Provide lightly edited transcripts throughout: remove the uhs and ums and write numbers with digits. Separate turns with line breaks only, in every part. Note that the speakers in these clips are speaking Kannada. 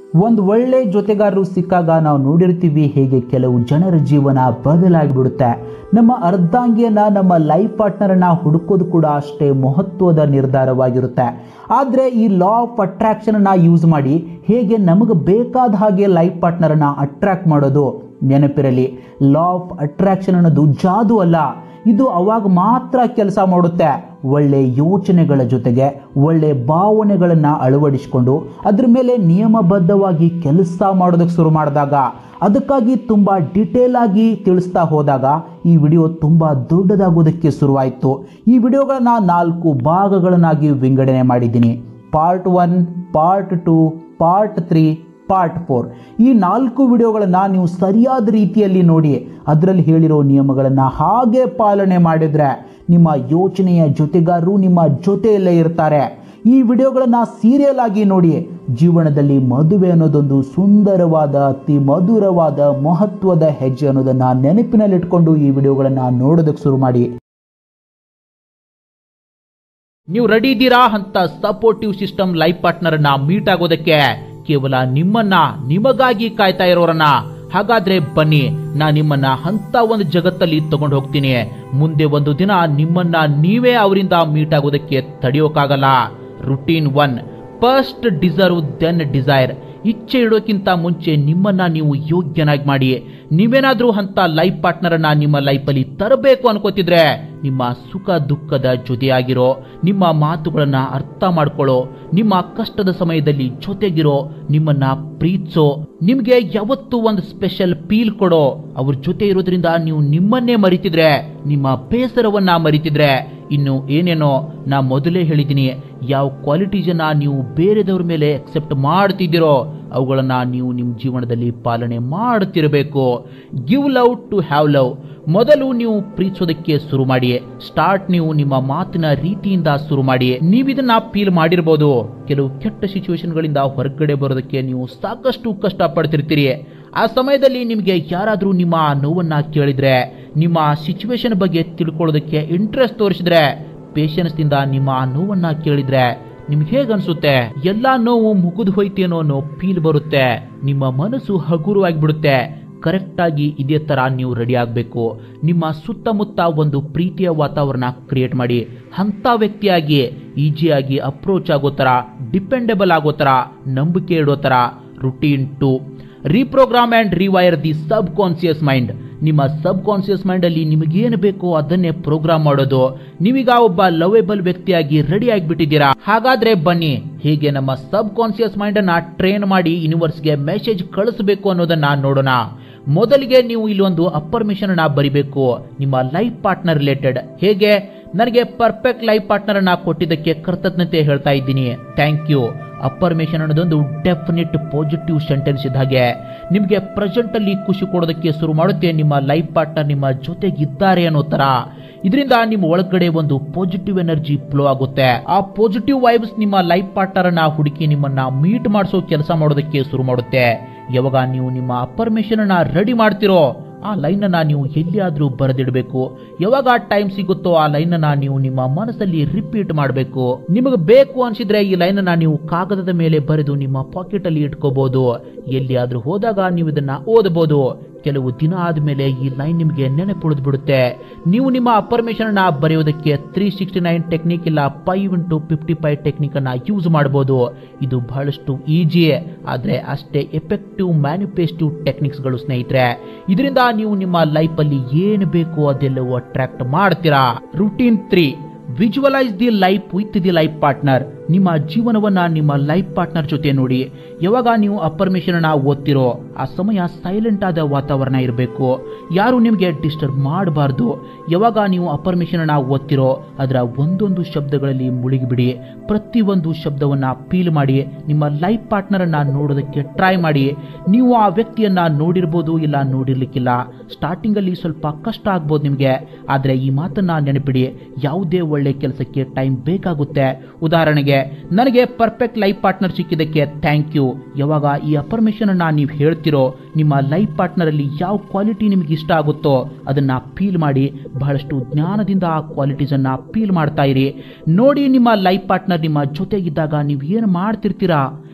ಒಂದು ಒಳ್ಳೆ ಜೊತೆಗಾರರು ಸಿಕ್ಕಾಗ ನಾವು ನೋಡಿರ್ತೀವಿ ಹೇಗೆ ಕೆಲವು ಜನರ ಜೀವನ ಬದಲಾಗಿಬಿಡುತ್ತೆ. ನಮ್ಮ ಅರ್ಧಾಂಗಿಯನ್ನ, ನಮ್ಮ ಲೈಫ್ ಪಾರ್ಟ್ನರನ್ನ ಹುಡುಕೋದು ಕೂಡ ಅಷ್ಟೇ ಮಹತ್ವದ ನಿರ್ಧಾರವಾಗಿರುತ್ತೆ. ಆದರೆ ಈ ಲಾ ಆಫ್ ಅಟ್ರಾಕ್ಷನನ್ನು ಯೂಸ್ ಮಾಡಿ ಹೇಗೆ ನಮಗೆ ಬೇಕಾದ ಹಾಗೆ ಲೈಫ್ ಪಾರ್ಟ್ನರನ್ನು ಅಟ್ರಾಕ್ಟ್ ಮಾಡೋದು ನೆನಪಿರಲಿ. ಲಾ ಆಫ್ ಅಟ್ರಾಕ್ಷನ್ ಅನ್ನೋದು ಜಾದು ಅಲ್ಲ, ಇದು ಅವಾಗ ಮಾತ್ರ ಕೆಲಸ ಮಾಡುತ್ತೆ ಒಳ್ಳೆ ಯೋಚನೆಗಳ ಜೊತೆಗೆ ಒಳ್ಳೆ ಭಾವನೆಗಳನ್ನು ಅಳವಡಿಸಿಕೊಂಡು ಅದ್ರ ಮೇಲೆ ನಿಯಮಬದ್ಧವಾಗಿ ಕೆಲಸ ಮಾಡೋದಕ್ಕೆ ಶುರು ಮಾಡಿದಾಗ. ಅದಕ್ಕಾಗಿ ತುಂಬ ಡಿಟೇಲ್ ಆಗಿ ತಿಳಿಸ್ತಾ ಹೋದಾಗ ಈ ವಿಡಿಯೋ ತುಂಬ ದೊಡ್ಡದಾಗೋದಕ್ಕೆ ಶುರುವಾಯಿತು. ಈ ವಿಡಿಯೋಗಳನ್ನ 4 ಭಾಗಗಳನ್ನಾಗಿ ವಿಂಗಡಣೆ ಮಾಡಿದ್ದೀನಿ. Part 1, part 2, part 3, part 4. ಈ 4 ವಿಡಿಯೋಗಳನ್ನು ನೀವು ಸರಿಯಾದ ರೀತಿಯಲ್ಲಿ ನೋಡಿ ಅದರಲ್ಲಿ ಹೇಳಿರೋ ನಿಯಮಗಳನ್ನು ಹಾಗೆ ಪಾಲನೆ ಮಾಡಿದರೆ ನಿಮ್ಮ ಯೋಚನೆಯ ಜೊತೆಗಾರರು ನಿಮ್ಮ ಜೊತೆಯಲ್ಲೇ ಇರ್ತಾರೆ. ಈ ವಿಡಿಯೋಗಳನ್ನು ಸೀರಿಯಲ್ ಆಗಿ ನೋಡಿ. ಜೀವನದಲ್ಲಿ ಮದುವೆ ಅನ್ನೋದೊಂದು ಸುಂದರವಾದ, ಅತಿ ಮಧುರವಾದ, ಮಹತ್ವದ ಹೆಜ್ಜೆ ಅನ್ನೋದನ್ನು ನೆನಪಿನಲ್ಲಿಟ್ಕೊಂಡು ಈ ವಿಡಿಯೋಗಳನ್ನು ನೋಡೋದಕ್ಕೆ ಶುರು ಮಾಡಿ.
ನೀವು ರೆಡಿ ಇದ್ದೀರಾ ಅಂತ ಸಪೋರ್ಟಿವ್ ಸಿಸ್ಟಮ್ ಲೈಫ್ ಪಾರ್ಟ್ನರ್ನ ಮೀಟ್ ಆಗೋದಕ್ಕೆ? ಕೇವಲ ನಿಮಗಾಗಿ ಕಾಯ್ತಾ ಇರೋರನ್ನ? ಹಾಗಾದ್ರೆ ಬನ್ನಿ, ನಾ ನಿಮ್ಮನ್ನ ಅಂತ ಒಂದು ಜಗತ್ತಲ್ಲಿ ತಗೊಂಡು ಹೋಗ್ತೀನಿ. ಮುಂದೆ ಒಂದು ದಿನ ನಿಮ್ಮನ್ನ ನೀವೇ ಅವರಿಂದ ಮೀಟ್ ಆಗೋದಕ್ಕೆ ತಡೆಯೋಕ್ಕಾಗಲ್ಲ. Routine 1, first deserve then desire. ಇಚ್ಛೆ ಇಡೋಕ್ಕಿಂತ ಮುಂಚೆ ನಿಮ್ಮನ್ನ ನೀವು ಯೋಗ್ಯನಾಗಿ ಮಾಡಿ. ನೀವೇನಾದ್ರೂ ಅಂತ ಲೈಫ್ ಪಾರ್ಟ್ನರನ್ನ ನಿಮ್ಮ ಲೈಫಲ್ಲಿ ತರಬೇಕು ಅನ್ಕೋತಿದ್ರೆ ನಿಮ್ಮ ಸುಖ ದುಃಖದ ಜೊತೆಯಾಗಿರೋ, ನಿಮ್ಮ ಮಾತುಗಳನ್ನ ಅರ್ಥ ಮಾಡ್ಕೊಳ್ಳೋ, ನಿಮ್ಮ ಕಷ್ಟದ ಸಮಯದಲ್ಲಿ ಜೊತೆಗಿರೋ, ನಿಮ್ಮನ್ನ ಪ್ರೀತಿಸೋ, ನಿಮ್ಗೆ ಯಾವತ್ತೂ ಒಂದು ಸ್ಪೆಷಲ್ ಫೀಲ್ ಕೊಡೋ, ಅವ್ರ ಜೊತೆ ಇರೋದ್ರಿಂದ ನೀವು ನಿಮ್ಮನ್ನೇ ಮರಿತಿದ್ರೆ, ನಿಮ್ಮ ಬೇಸರವನ್ನ ಮರಿತಿದ್ರೆ, ಇನ್ನು ಏನೇನೋ ನಾ ಮೊದಲೇ ಹೇಳಿದ್ದೀನಿ, ಯಾವ ಕ್ವಾಲಿಟೀಸನ್ನ ನೀವು ಬೇರೆದವ್ರ ಮೇಲೆ ಅಕ್ಸೆಪ್ಟ್ ಮಾಡ್ತಿದ್ದೀರೋ ಅವುಗಳನ್ನ ನೀವು ನಿಮ್ಮ ಜೀವನದಲ್ಲಿ ಪಾಲನೆ ಮಾಡ್ತಿರಬೇಕು. Give love to have love. ಮೊದಲು ನೀವು ಪ್ರೀತಿಸೋದಕ್ಕೆ ಶುರು ಮಾಡಿ. ಸ್ಟಾರ್ಟ್ ನೀವು ನಿಮ್ಮ ಮಾತಿನ ರೀತಿಯಿಂದ ಶುರು ಮಾಡಿ. ನೀವಿದನ್ನ ಫೀಲ್ ಮಾಡಿರ್ಬೋದು, ಕೆಲವು ಕೆಟ್ಟ ಸಿಚುವೇಶನ್ಗಳಿಂದ ಹೊರಗಡೆ ಬರೋದಕ್ಕೆ ನೀವು ಸಾಕಷ್ಟು ಕಷ್ಟ ಪಡ್ತಿರ್ತೀರಿ. ಆ ಸಮಯದಲ್ಲಿ ನಿಮಗೆ ಯಾರಾದ್ರೂ ನಿಮ್ಮ ನೋವನ್ನ ಕೇಳಿದ್ರೆ, ನಿಮ್ಮ ಸಿಚುವೇಶನ್ ಬಗ್ಗೆ ತಿಳ್ಕೊಳ್ಳೋದಕ್ಕೆ ಇಂಟ್ರೆಸ್ಟ್ ತೋರಿಸಿದ್ರೆ, ಪೇಷನ್ಸ್ ದಿಂದ ನಿಮ್ಮ ನೋವನ್ನ ಕೇಳಿದ್ರೆ ನಿಮ್ಗೆ ಹೇಗನ್ಸುತ್ತೆ? ಎಲ್ಲಾ ನೋವು ಮುಗಿದು ಹೋಯ್ತೇನೋ ಅನ್ನೋ ಫೀಲ್ ಬರುತ್ತೆ. ನಿಮ್ಮ ಮನಸ್ಸು ಹಗುರವಾಗಿಬಿಡುತ್ತೆ. ಕರೆಕ್ಟ್ ಆಗಿ ಇದೇ ತರ ನೀವು ರೆಡಿ ಆಗಬೇಕು. ನಿಮ್ಮ ಸುತ್ತಮುತ್ತ ಒಂದು ಪ್ರೀತಿಯ ವಾತಾವರಣ ಕ್ರಿಯೇಟ್ ಮಾಡಿ. ಅಂತ ವ್ಯಕ್ತಿಯಾಗಿ ಈಜಿಯಾಗಿ ಅಪ್ರೋಚ್ ಆಗೋ ತರ, ಡಿಪೆಂಡೆಬಲ್ ಆಗೋ ತರ, ನಂಬಿಕೆ ಇಡೋ ತರ. Routine 2, reprogram and rewire the subconscious mind. ನಿಮ್ಮ ಸಬ್ ಕಾನ್ಸಿಯಸ್ ಮೈಂಡ್ ಅಲ್ಲಿ ನಿಮಗೇನು ಬೇಕೋ ಅದನ್ನೇ ಪ್ರೋಗ್ರಾಮ್ ಮಾಡೋದು. ನೀವೀಗ ಒಬ್ಬ ಲವೇಬಲ್ ವ್ಯಕ್ತಿಯಾಗಿ ರೆಡಿ ಆಗಿಬಿಟ್ಟಿದ್ದೀರಾ? ಹಾಗಾದ್ರೆ ಬನ್ನಿ, ಹೇಗೆ ನಮ್ಮ ಸಬ್ ಕಾನ್ಸಿಯಸ್ ಮೈಂಡ್ ಅನ್ನ ಟ್ರೈನ್ ಮಾಡಿ ಯೂನಿವರ್ಸ್ಗೆ ಮೆಸೇಜ್ ಕಳಿಸಬೇಕು ಅನ್ನೋದನ್ನ ನೋಡೋಣ. ಮೊದಲಿಗೆ ನೀವು ಇಲ್ಲೊಂದು ಅಫರ್ಮೇಷನ್ ಅನ್ನ ಬರಿಬೇಕು ನಿಮ್ಮ ಲೈಫ್ ಪಾರ್ಟ್ನರ್ ರಿಲೇಟೆಡ್. ಹೇಗೆ? ನನಗೆ ಪರ್ಫೆಕ್ಟ್ ಲೈಫ್ ಪಾರ್ಟ್ನರ್ ಅನ್ನ ಕೊಟ್ಟಿದ್ದಕ್ಕೆ ಕೃತಜ್ಞತೆ ಹೇಳ್ತಾ ಇದ್ದೀನಿ, ಥ್ಯಾಂಕ್ ಯು. ಅಫರ್ಮೇಷನ್ ಅನ್ನೋದೊಂದು ಡೆಫಿನೆಟ್ ಪಾಸಿಟಿವ್ ಸೆಂಟೆನ್ಸ್ ಇದ್ದ ಹಾಗೆ. ನಿಮಗೆ ಪ್ರೆಸೆಂಟ್ ಅಲ್ಲಿ ಖುಷಿ ಕೊಡೋದಕ್ಕೆ ಶುರು ಮಾಡುತ್ತೆ ನಿಮ್ಮ ಲೈಫ್ ಪಾರ್ಟ್ನರ್ ನಿಮ್ಮ ಜೊತೆಗಿದ್ದಾರೆ ಅನ್ನೋ ತರ. ಇದರಿಂದ ನಿಮ್ಮ ಒಳಗಡೆ ಒಂದು ಪಾಸಿಟಿವ್ ಎನರ್ಜಿ ಫ್ಲೋ ಆಗುತ್ತೆ. ಆ ಪಾಸಿಟಿವ್ ವೈಬ್ಸ್ ನಿಮ್ಮ ಲೈಫ್ ಪಾರ್ಟ್ನರ್ ಅನ್ನ ಹುಡುಕಿ ನಿಮ್ಮನ್ನ ಮೀಟ್ ಮಾಡಿಸೋ ಕೆಲಸ ಮಾಡೋದಕ್ಕೆ ಶುರು ಮಾಡುತ್ತೆ. ಯಾವಾಗ ನೀವು ನಿಮ್ಮ ಅಫರ್ಮೇಷನ್ ಅನ್ನ ರೆಡಿ ಮಾಡ್ತಿರೋ ಆ ಲೈನ್ ಅನ್ನ ನೀವು ಎಲ್ಲಿಯಾದ್ರೂ ಬರೆದಿಡಬೇಕು. ಯಾವಾಗ ಟೈಮ್ ಸಿಗುತ್ತೋ ಆ ಲೈನ್ ಅನ್ನ ನೀವು ನಿಮ್ಮ ಮನಸ್ಸಲ್ಲಿ ರಿಪೀಟ್ ಮಾಡಬೇಕು. ನಿಮಗೆ ಬೇಕು ಅನ್ಸಿದ್ರೆ ಈ ಲೈನ್ ಅನ್ನ ನೀವು ಕಾಗದದ ಮೇಲೆ ಬರೆದು ನಿಮ್ಮ ಪಾಕೆಟ್ ಅಲ್ಲಿ ಇಟ್ಕೋಬಹುದು. ಎಲ್ಲಿಯಾದ್ರೂ ಹೋದಾಗ ನೀವು ಇದನ್ನ ಓದಬಹುದು. ಕೆಲವು ದಿನ ಆದ್ಮೇಲೆ ಈ ಲೈನ್ ನಿಮಗೆ ನೆನಪುಳಿದು ಬಿಡುತ್ತೆ. ನೀವು ನಿಮ್ಮ ಅಫರ್ಮೇಷನ್ ಅನ್ನ ಬರೆಯೋದಕ್ಕೆ 369 ಟೆಕ್ನಿಕ್ ಇಲ್ಲ 5x55 ಟೆಕ್ನಿಕ್ ಅನ್ನ ಯೂಸ್ ಮಾಡಬಹುದು. ಇದು ಬಹಳಷ್ಟು ಈಜಿ, ಆದ್ರೆ ಅಷ್ಟೇ ಎಫೆಕ್ಟಿವ್ ಮ್ಯಾನಿಫೆಸ್ಟಿವ್ ಟೆಕ್ನಿಕ್ಸ್ ಗಳು ಸ್ನೇಹಿತರೆ. ಇದರಿಂದ ನೀವು ನಿಮ್ಮ ಲೈಫ್ ಅಲ್ಲಿ ಏನು ಬೇಕೋ ಅದೆಲ್ಲವೂ ಅಟ್ರಾಕ್ಟ್ ಮಾಡ್ತೀರಾ. Routine 3, visualise the life with the life partner. ನಿಮ್ಮ ಜೀವನವನ್ನ ನಿಮ್ಮ ಲೈಫ್ ಪಾರ್ಟ್ನರ್ ಜೊತೆ ನೋಡಿ. ಯಾವಾಗ ನೀವು ಅಫರ್ಮೇಷನ್ ಅನ್ನ ಓದ್ತಿರೋ ಆ ಸಮಯ ಸೈಲೆಂಟ್ ಆದ ವಾತಾವರಣ ಇರಬೇಕು. ಯಾರು ನಿಮಗೆ ಡಿಸ್ಟರ್ಬ್ ಮಾಡಬಾರ್ದು. ಯಾವಾಗ ನೀವು ಅಫರ್ಮೇಷನ್ ಅನ್ನ ಓದ್ತಿರೋ ಅದರ ಒಂದೊಂದು ಶಬ್ದಗಳಲ್ಲಿ ಮುಳುಗಿಬಿಡಿ. ಪ್ರತಿಯೊಂದು ಶಬ್ದವನ್ನ ಫೀಲ್ ಮಾಡಿ. ನಿಮ್ಮ ಲೈಫ್ ಪಾರ್ಟ್ನರ್ ಅನ್ನ ನೋಡೋದಕ್ಕೆ ಟ್ರೈ ಮಾಡಿ. ನೀವು ಆ ವ್ಯಕ್ತಿಯನ್ನ ನೋಡಿರ್ಬೋದು, ಇಲ್ಲ ನೋಡಿರ್ಲಿಕ್ಕಿಲ್ಲ. ಸ್ಟಾರ್ಟಿಂಗ್ ಅಲ್ಲಿ ಸ್ವಲ್ಪ ಕಷ್ಟ ಆಗ್ಬೋದು ನಿಮಗೆ, ಆದ್ರೆ ಈ ಮಾತನ್ನ ನೆನಪಿಡಿ, ಯಾವುದೇ ಒಳ್ಳೆ ಕೆಲಸಕ್ಕೆ ಟೈಮ್ ಬೇಕಾಗುತ್ತೆ. ಉದಾಹರಣೆಗೆ, ನನಗೆ ಪರ್ಫೆಕ್ಟ್ ಲೈಫ್ ಪಾರ್ಟ್ನರ್ ಸಿಕ್ಕಿದ್ದಕ್ಕೆ ಥ್ಯಾಂಕ್ ಯು. ಯಾವಾಗ ಈ ಅಫರ್ಮೇಷನ್ ಅನ್ನ ನೀವು ಹೇಳ್ತಿರೋ ನಿಮ್ಮ ಲೈಫ್ ಪಾರ್ಟ್ನರ್ ಅಲ್ಲಿ ಯಾವ ಕ್ವಾಲಿಟಿ ನಿಮ್ಗೆ ಇಷ್ಟ ಆಗುತ್ತೋ ಅದನ್ನ ಫೀಲ್ ಮಾಡಿ. ಬಹಳಷ್ಟು ಜ್ಞಾನದಿಂದ ಆ ಕ್ವಾಲಿಟೀಸ್ ಅನ್ನ ಫೀಲ್ ಮಾಡ್ತಾ ಇರಿ. ನೋಡಿ, ನಿಮ್ಮ ಲೈಫ್ ಪಾರ್ಟ್ನರ್ ನಿಮ್ಮ ಜೊತೆಗಿದ್ದಾಗ ನೀವು ಏನು ಮಾಡ್ತಿರ್ತೀರಾ,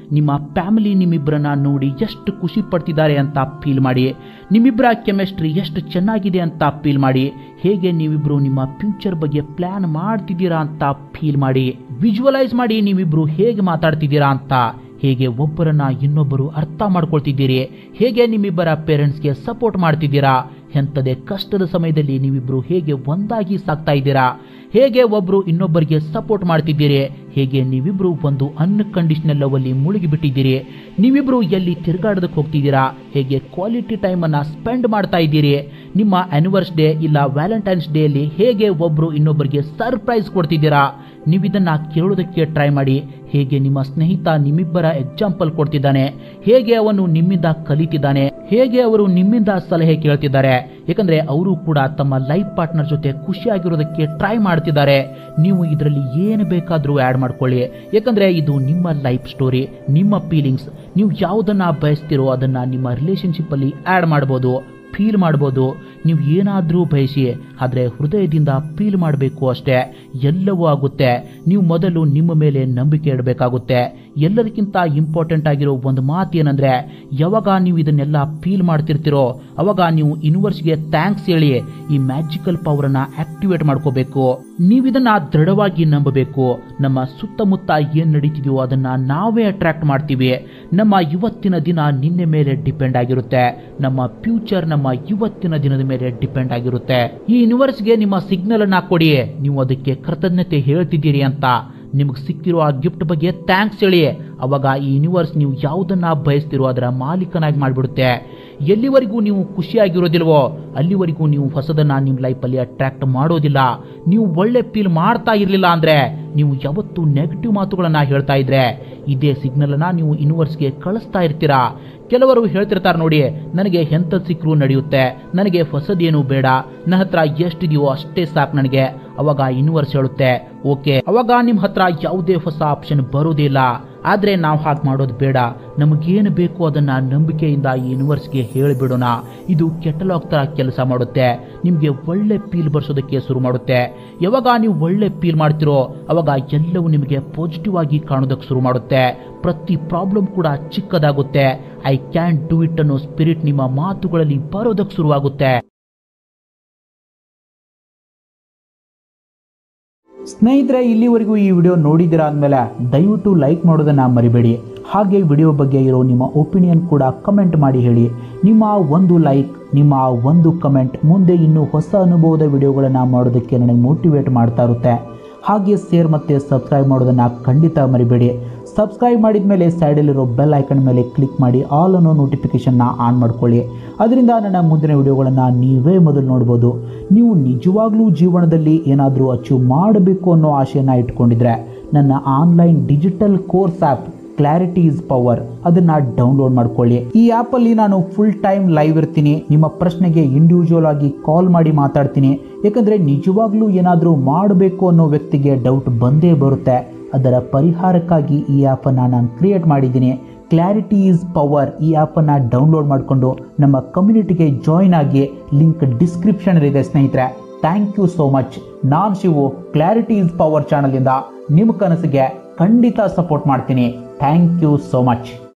ನಿಮ್ಮ ಫ್ಯಾಮಿಲಿ ನಿಮ್ಮಿಬ್ಬರನ್ನ ನೋಡಿ ಎಷ್ಟು ಖುಷಿ ಪಡ್ತಿದ್ದಾರೆ ಅಂತ ಫೀಲ್ ಮಾಡಿ. ನಿಮ್ಮಿಬ್ಬರ ಕೆಮಿಸ್ಟ್ರಿ ಎಷ್ಟು ಚೆನ್ನಾಗಿದೆ ಅಂತ ಫೀಲ್ ಮಾಡಿ. ಹೇಗೆ ನೀವಿಬ್ರು ನಿಮ್ಮ ಫ್ಯೂಚರ್ ಬಗ್ಗೆ ಪ್ಲಾನ್ ಮಾಡ್ತಿದ್ದೀರಾ ಅಂತ ಫೀಲ್ ಮಾಡಿ. ವಿಜುವಲೈಸ್ ಮಾಡಿ ನೀವಿಬ್ರು ಹೇಗೆ ಮಾತಾಡ್ತಿದ್ದೀರಾ ಅಂತ. ಹೇಗೆ ಒಬ್ಬರನ್ನ ಇನ್ನೊಬ್ಬರು ಅರ್ಥ ಮಾಡ್ಕೊಳ್ತಿದ್ದೀರಿ. ಹೇಗೆ ನಿಮ್ಮಿಬ್ಬರ ಪೇರೆಂಟ್ಸ್ಗೆ ಸಪೋರ್ಟ್ ಮಾಡ್ತಿದ್ದೀರಾ. ಎಂಥದೇ ಕಷ್ಟದ ಸಮಯದಲ್ಲಿ ನೀವಿಬ್ರು ಹೇಗೆ ಒಂದಾಗಿ ಸಾಕ್ತಾ ಇದ್ದೀರಾ. ಹೇಗೆ ಒಬ್ರು ಇನ್ನೊಬ್ಬರಿಗೆ ಸಪೋರ್ಟ್ ಮಾಡ್ತಿದ್ದೀರಿ. ಹೇಗೆ ನೀವಿಬ್ರು ಒಂದು ಅನ್ಕಂಡೀಷನಲ್ ಲವ್ ಅಲ್ಲಿ ಮುಳುಗಿಬಿಟ್ಟಿದ್ದೀರಿ. ನೀವಿಬ್ರು ಎಲ್ಲಿ ತಿರುಗಾಡೋದಕ್ಕೆ ಹೋಗ್ತಿದ್ದೀರಾ. ಹೇಗೆ ಕ್ವಾಲಿಟಿ ಟೈಮ್ ಅನ್ನ ಸ್ಪೆಂಡ್ ಮಾಡ್ತಾ ಇದ್ದೀರಿ. ನಿಮ್ಮ ಆನಿವರ್ಸರಿ ಡೇ ಇಲ್ಲ ವ್ಯಾಲೆಂಟೈನ್ಸ್ ಡೇ ಅಲ್ಲಿ ಹೇಗೆ ಒಬ್ರು ಇನ್ನೊಬ್ಬರಿಗೆ ಸರ್ಪ್ರೈಸ್ ಕೊಡ್ತಿದ್ದೀರಾ. ನೀವಿದನ್ನ ಕೇಳೋದಕ್ಕೆ ಟ್ರೈ ಮಾಡಿ. ಹೇಗೆ ನಿಮ್ಮ ಸ್ನೇಹಿತ ನಿಮ್ಮಿಬ್ಬರ ಎಕ್ಸಾಂಪಲ್ ಕೊಡ್ತಿದ್ದಾನೆ. ಹೇಗೆ ಅವನು ನಿಮ್ಮಿಂದ ಕಲಿತಿದ್ದಾನೆ. ಹೇಗೆ ಅವರು ನಿಮ್ಮಿಂದ ಸಲಹೆ ಕೇಳ್ತಿದ್ದಾರೆ. ಯಾಕಂದ್ರೆ ಅವರು ಕೂಡ ತಮ್ಮ ಲೈಫ್ ಪಾರ್ಟ್ನರ್ ಜೊತೆ ಖುಷಿಯಾಗಿರೋದಕ್ಕೆ ಟ್ರೈ ಮಾಡ್ತಿದ್ದಾರೆ. ನೀವು ಇದರಲ್ಲಿ ಏನು ಬೇಕಾದ್ರೂ ಆಡ್ ಮಾಡ್ಕೊಳ್ಳಿ. ಯಾಕಂದ್ರೆ ಇದು ನಿಮ್ಮ ಲೈಫ್ ಸ್ಟೋರಿ, ನಿಮ್ಮ ಫೀಲಿಂಗ್ಸ್. ನೀವು ಯಾವುದನ್ನ ಬಯಸ್ತಿರೋ ಅದನ್ನ ನಿಮ್ಮ ರಿಲೇಶನ್ಶಿಪ್ ಅಲ್ಲಿ ಆಡ್ ಮಾಡಬಹುದು, ಫೀಲ್ ಮಾಡ್ಬೋದು. ನೀವು ಏನಾದರೂ ಬಯಸಿ, ಆದರೆ ಹೃದಯದಿಂದ ಫೀಲ್ ಮಾಡಬೇಕು ಅಷ್ಟೇ. ಎಲ್ಲವೂ ಆಗುತ್ತೆ. ನೀವು ಮೊದಲು ನಿಮ್ಮ ಮೇಲೆ ನಂಬಿಕೆ ಇಡಬೇಕಾಗುತ್ತೆ. ಎಲ್ಲದಕ್ಕಿಂತ ಇಂಪಾರ್ಟೆಂಟ್ ಆಗಿರೋ ಒಂದು ಮಾತು ಏನಂದ್ರೆ, ಯಾವಾಗ ನೀವು ಇದನ್ನೆಲ್ಲ ಫೀಲ್ ಮಾಡ್ತಿರ್ತಿರೋ ಅವಾಗ ನೀವು ಯೂನಿವರ್ಸ್ಗೆ ಥ್ಯಾಂಕ್ಸ್ ಹೇಳಿ ಈ ಮ್ಯಾಜಿಕಲ್ ಪವರ್ ಅನ್ನ ಆಕ್ಟಿವೇಟ್ ಮಾಡ್ಕೋಬೇಕು. ನೀವಿದನ್ನ ದೃಢವಾಗಿ ನಂಬಬೇಕು. ನಮ್ಮ ಸುತ್ತಮುತ್ತ ಏನ್ ನಡೀತಿದೆಯೋ ಅದನ್ನ ನಾವೇ ಅಟ್ರಾಕ್ಟ್ ಮಾಡ್ತೀವಿ. ನಮ್ಮ ಇವತ್ತಿನ ದಿನ ನಿನ್ನೆ ಮೇಲೆ ಡಿಪೆಂಡ್ ಆಗಿರುತ್ತೆ. ನಮ್ಮ ಫ್ಯೂಚರ್ ನಮ್ಮ ಇವತ್ತಿನ ದಿನದ ಮೇಲೆ ಡಿಪೆಂಡ್ ಆಗಿರುತ್ತೆ. ಈ ಯೂನಿವರ್ಸ್ಗೆ ನಿಮ್ಮ ಸಿಗ್ನಲ್ ಅನ್ನ ಕೊಡಿ. ನೀವು ಅದಕ್ಕೆ ಕೃತಜ್ಞತೆ ಹೇಳ್ತಿದ್ದೀರಿ ಅಂತ. ನಿಮಗೆ ಸಿಕ್ಕಿರೋ ಆ ಗಿಫ್ಟ್ ಬಗ್ಗೆ ಥ್ಯಾಂಕ್ಸ್ ಹೇಳಿ. ಅವಾಗ ಈ ಯೂನಿವರ್ಸ್ ನೀವು ಯಾವುದನ್ನ ಬಯಸ್ತಿರೋ ಅದರ ಮಾಲೀಕನಾಗಿ ಮಾಡಿಬಿಡುತ್ತೆ. ಎಲ್ಲಿವರೆಗೂ ನೀವು ಖುಷಿಯಾಗಿರೋದಿಲ್ವೋ ಅಲ್ಲಿವರೆಗೂ ನೀವು ಹೊಸದನ್ನ ನಿಮ್ಮ ಲೈಫಲ್ಲಿ ಅಟ್ರಾಕ್ಟ್ ಮಾಡೋದಿಲ್ಲ. ನೀವು ಒಳ್ಳೆ ಫೀಲ್ ಮಾಡ್ತಾ ಇರಲಿಲ್ಲ ಅಂದ್ರೆ, ನೀವು ಯಾವತ್ತೂ ನೆಗೆಟಿವ್ ಮಾತುಗಳನ್ನ ಹೇಳ್ತಾ ಇದ್ರೆ ಇದೇ ಸಿಗ್ನಲ್ ಅನ್ನ ನೀವು ಯೂನಿವರ್ಸ್ಗೆ ಕಳಿಸ್ತಾ ಇರ್ತೀರಾ. ಕೆಲವರು ಹೇಳ್ತಿರ್ತಾರೆ ನೋಡಿ, ನನಗೆ ಎಂಥದ್ದು ಸಿಕ್ಕರೂ ನಡೆಯುತ್ತೆ, ನನಗೆ ಹೊಸದೇನು ಬೇಡ, ನನ್ನ ಹತ್ರ ಎಷ್ಟಿದೆಯೋ ಅಷ್ಟೇ ಸಾಕು ನನಗೆ. ಅವಾಗ ಯೂನಿವರ್ಸ್ ಹೇಳುತ್ತೆ, ಓಕೆ, ಅವಾಗ ನಿಮ್ಮ ಹತ್ರ ಯಾವುದೇ ಹೊಸ ಆಪ್ಷನ್ ಬರೋದಿಲ್ಲ. ಆದ್ರೆ ನಾವು ಹಾಗೆ ಮಾಡೋದು ಬೇಡ. ನಮಗೇನು ಬೇಕು ಅದನ್ನ ನಂಬಿಕೆಯಿಂದ ಈ ಯೂನಿವರ್ಸ್ಗೆ ಹೇಳಿಬಿಡೋಣ. ಇದು ಕೆಟಲಾಗ್ ತರ ಕೆಲಸ ಮಾಡುತ್ತೆ. ನಿಮಗೆ ಒಳ್ಳೆ ಫೀಲ್ ಬರ್ಸೋದಕ್ಕೆ ಶುರು ಮಾಡುತ್ತೆ. ಯಾವಾಗ ನೀವು ಒಳ್ಳೆ ಫೀಲ್ ಮಾಡ್ತಿರೋ ಅವಾಗ ಎಲ್ಲವೂ ನಿಮಗೆ ಪಾಸಿಟಿವ್ ಆಗಿ ಕಾಣೋದಕ್ಕೆ ಶುರು ಮಾಡುತ್ತೆ. ಪ್ರತಿ ಪ್ರಾಬ್ಲಮ್ ಕೂಡ ಚಿಕ್ಕದಾಗುತ್ತೆ. ಐ ಕ್ಯಾನ್ ಡೂ ಇಟ್ ಅನ್ನೋ ಸ್ಪಿರಿಟ್ ನಿಮ್ಮ ಮಾತುಗಳಲ್ಲಿ ಬರೋದಕ್ಕೆ ಶುರುವಾಗುತ್ತೆ.
ಸ್ನೇಹಿತರೆ, ಇಲ್ಲಿವರೆಗೂ ಈ ವಿಡಿಯೋ ನೋಡಿದ್ದೀರಾ ಅಂದಮೇಲೆ ದಯವಿಟ್ಟು ಲೈಕ್ ಮಾಡೋದನ್ನು ಮರಿಬೇಡಿ. ಹಾಗೆ ವಿಡಿಯೋ ಬಗ್ಗೆ ಇರೋ ನಿಮ್ಮ ಒಪಿನಿಯನ್ ಕೂಡ ಕಮೆಂಟ್ ಮಾಡಿ ಹೇಳಿ. ನಿಮ್ಮ ಒಂದು ಲೈಕ್, ನಿಮ್ಮ ಒಂದು ಕಮೆಂಟ್ ಮುಂದೆ ಇನ್ನೂ ಹೊಸ ಅನುಭವದ ವಿಡಿಯೋಗಳನ್ನು ಮಾಡೋದಕ್ಕೆ ನನಗೆ ಮೋಟಿವೇಟ್ ಮಾಡ್ತಾ ಇರುತ್ತೆ. ಹಾಗೆ ಶೇರ್ ಮತ್ತು ಸಬ್ಸ್ಕ್ರೈಬ್ ಮಾಡೋದನ್ನು ಖಂಡಿತ ಮರಿಬೇಡಿ. ಸಬ್ಸ್ಕ್ರೈಬ್ ಮಾಡಿದ ಮೇಲೆ ಸೈಡಲ್ಲಿರೋ ಬೆಲ್ ಐಕನ್ ಮೇಲೆ ಕ್ಲಿಕ್ ಮಾಡಿ ಆಲ್ ಅನ್ನೋ ನೋಟಿಫಿಕೇಷನ್ನ ಆನ್ ಮಾಡ್ಕೊಳ್ಳಿ. ಅದರಿಂದ ನನ್ನ ಮುಂದಿನ ವಿಡಿಯೋಗಳನ್ನು ನೀವೇ ಮೊದಲು ನೋಡ್ಬೋದು. ನೀವು ನಿಜವಾಗ್ಲೂ ಜೀವನದಲ್ಲಿ ಏನಾದರೂ ಅಚೀವ್ ಮಾಡಬೇಕು ಅನ್ನೋ ಆಶೆಯನ್ನು ಇಟ್ಕೊಂಡಿದ್ರೆ ನನ್ನ online digital course app clarity is power ಅದನ್ನು ಡೌನ್ಲೋಡ್ ಮಾಡ್ಕೊಳ್ಳಿ. ಈ ಆ್ಯಪಲ್ಲಿ ನಾನು ಫುಲ್ ಟೈಮ್ ಲೈವ್ ಇರ್ತೀನಿ. ನಿಮ್ಮ ಪ್ರಶ್ನೆಗೆ ಇಂಡಿವಿಜುವಲ್ ಆಗಿ ಕಾಲ್ ಮಾಡಿ ಮಾತಾಡ್ತೀನಿ. ಯಾಕಂದರೆ ನಿಜವಾಗ್ಲೂ ಏನಾದರೂ ಮಾಡಬೇಕು ಅನ್ನೋ ವ್ಯಕ್ತಿಗೆ ಡೌಟ್ ಬಂದೇ ಬರುತ್ತೆ. ಅದರ ಪರಿಹಾರಕ್ಕಾಗಿ ಈ ಆ್ಯಪನ್ನು ನಾನು ಕ್ರಿಯೇಟ್ ಮಾಡಿದ್ದೀನಿ. ಕ್ಲಾರಿಟಿ ಈಸ್ ಪವರ್ ಈ ಆ್ಯಪನ್ನು ಡೌನ್ಲೋಡ್ ಮಾಡಿಕೊಂಡು ನಮ್ಮ ಕಮ್ಯುನಿಟಿಗೆ ಜಾಯಿನ್ ಆಗಿ. ಲಿಂಕ್ ಡಿಸ್ಕ್ರಿಪ್ಷನಲ್ಲಿದೆ ಸ್ನೇಹಿತರೆ. Thank you so much. ನಾನು ಶಿವು, ಕ್ಲಾರಿಟಿ ಈಸ್ ಪವರ್ ಚಾನಲಿಂದ ನಿಮ್ಮ ಕನಸಿಗೆ ಖಂಡಿತ ಸಪೋರ್ಟ್ ಮಾಡ್ತೀನಿ. Thank you so much.